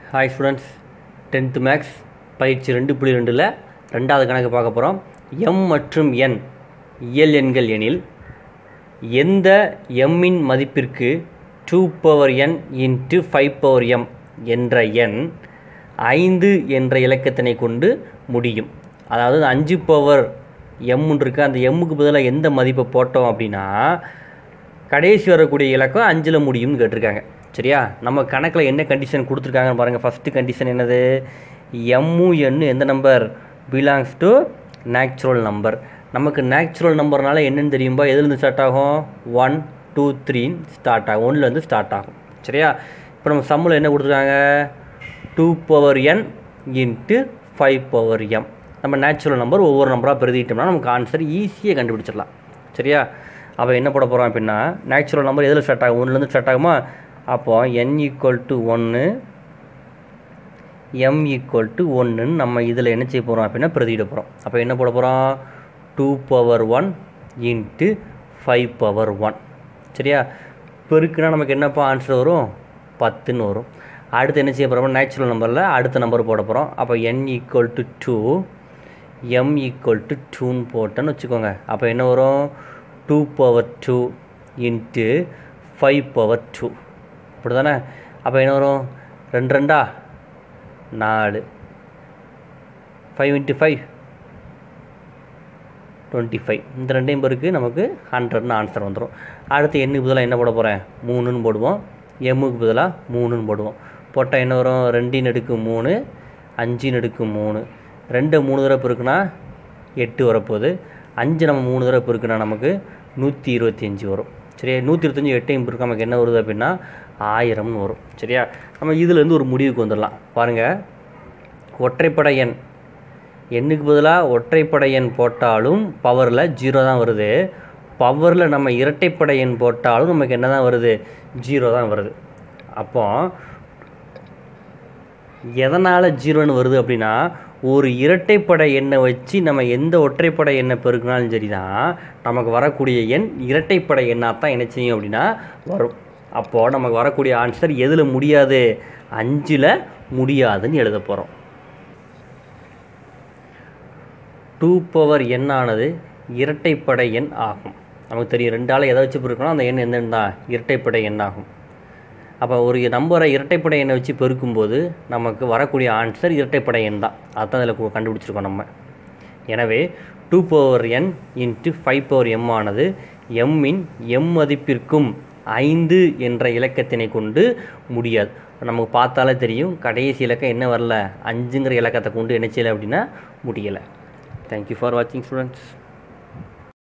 Hi students, 10th maths பயிற்சி 2.2ல் ரெண்டாவது கணக்கு பார்க்க போகிறோம். எம் மற்றும் என் இயல் எண்கள் எனில் எந்த எம்மின் மதிப்பிற்கு 2n × 5m என்ற எண் 5 என்ற இலக்கத்தினை கொண்டு முடியும். அதாவது 5m இருக்கு, அந்த எம்முக்கு பதிலாக எந்த மதிப்பை போட்டோம் அப்படின்னா கடைசி வரக்கூடிய இலக்கம் 5ல் முடியும்னு கேட்டிருக்காங்க. சரியா? நம்ம கணக்கில் என்ன கண்டிஷன் கொடுத்துருக்காங்கன்னு பாருங்கள். ஃபஸ்ட்டு கண்டிஷன் என்னது? எம்மும் என்னு எந்த number belongs to natural number. நமக்கு நேச்சுரல் நம்பர்னால என்னென்னு தெரியும்பா? எதுலேருந்து ஸ்டார்ட் ஆகும்? 1 2 3 ஸ்டார்ட் ஆகும், 1லேருந்து ஸ்டார்ட் ஆகும். சரியா? இப்போ நம்ம சம்மில் என்ன கொடுத்துருக்காங்க? 2n × 5m. நம்ம நேச்சுரல் நம்பர் ஒவ்வொரு நம்பராக பெருதிட்டோம்னா நமக்கு ஆன்சர் ஈஸியாக கண்டுபிடிச்சிடலாம். சரியா? அப்போ என்ன போட போகிறோம் அப்படின்னா, நேச்சுரல் நம்பர் எதில் ஸ்டார்ட் ஆகும்? 1லேருந்து ஸ்டார்ட் ஆகுமா? அப்போது n = 1 m = 1 நம்ம இதில் என்ன செய்ய போகிறோம் அப்படின்னா பிரதியிட போகிறோம். அப்போ என்ன போட போகிறோம்? 2n × 5m. சரியா? பெருக்குனா நமக்கு என்னப்பா ஆன்சர் வரும்? 10ன்னு வரும். அடுத்து என்ன செய்ய போகிறோம்? நேச்சுரல் நம்பரில் அடுத்த நம்பர் போட போகிறோம். அப்போ n = 2 m = 2ன்னு போட்டோன்னு வச்சுக்கோங்க. அப்போ என்ன வரும்? 2/2 × 5/2. அப்படி தானே? அப்போ என்ன வரும்? 2 2 4, 5 × 5 25. இந்த ரெண்டையும் பேருக்கு நமக்கு 100ன்னு ஆன்சர் வந்துடும். அடுத்து எண்ணுக்கு பதிலாக என்ன போட போகிறேன்? 3ன்னு போடுவோம். எம்முக்கு பதிலாக 3ன்னு போடுவோம். போட்டால் என்ன வரும்? 2 × 3 5 × 3. 2 3 தடவை பெருக்குனா 8 வரப்போகுது. 5 நம்ம 3 தடவை பெருக்குனா நமக்கு 125 வரும். சரியா? 125 8 பெருக்கு நமக்கு என்ன வருது அப்படின்னா 1000ன்னு வரும். சரியா? நம்ம இதிலேருந்து ஒரு முடிவுக்கு வந்துடலாம். பாருங்கள், ஒற்றைப்படை எண் எண்ணுக்கு பதிலாக ஒற்றைப்படை எண் போட்டாலும் பவரில் 0 தான் வருது. பவரில் நம்ம இரட்டைப்படை எண் போட்டாலும் நமக்கு என்ன தான் வருது? 0 தான் வருது. அப்போ எதனால் 0ன்னு வருது அப்படின்னா, ஒரு இரட்டைப்படை எண்ணை வச்சு நம்ம எந்த ஒற்றைப்படை எண்ணை பெருக்கினாலும் சரி தான் நமக்கு வரக்கூடிய எண் இரட்டைப்படை எண்ணாக தான் என்ன செய்யும் அப்படின்னா வரும். அப்போது நமக்கு வரக்கூடிய ஆன்சர் எதில் முடியாது? 5ல் முடியாதுன்னு எழுத போகிறோம். 2n ஆனது இரட்டைப்படை எண் ஆகும். நமக்கு தெரியும், 2ஆல் எதை வச்சு பெருக்கணும் அந்த எண் எந்த எண் தான்? இரட்டைப்படை எண் ஆகும். அப்போ ஒரு நம்பரை இரட்டைப்படை எண்ணை வச்சு பெருக்கும்போது நமக்கு வரக்கூடிய ஆன்சர் இரட்டைப்படை எண் தான். அதுதான் இதில் கண்டுபிடிச்சிருக்கோம் நம்ம. எனவே 2n × 5m ஆனது எம்மின் எம் மதிப்பிற்கும் 5 என்ற இலக்கத்தினை கொண்டு முடியாது. நமக்கு பார்த்தாலே தெரியும், கடைசி இலக்கம் என்ன வரல? 5ங்கிற இலக்கத்தை கொண்டு என்ன செய்யலை அப்படின்னா முடியலை. தேங்க்யூ ஃபார் வாட்சிங் ஸ்டூடெண்ட்ஸ்.